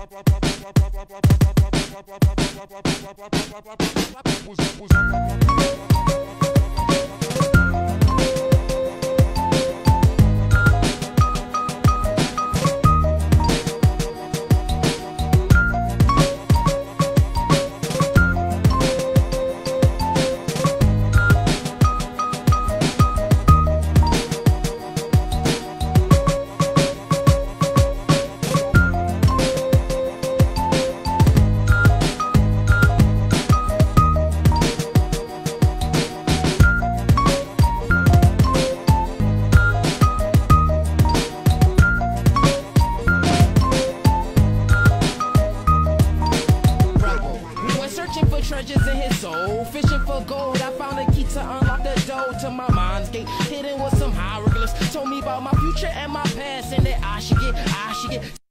Treasures in his soul, fishing for gold. I found a key to unlock the door to my mind's gate, hidden with some hieroglyphs. Told me about my future and my past, and that I should get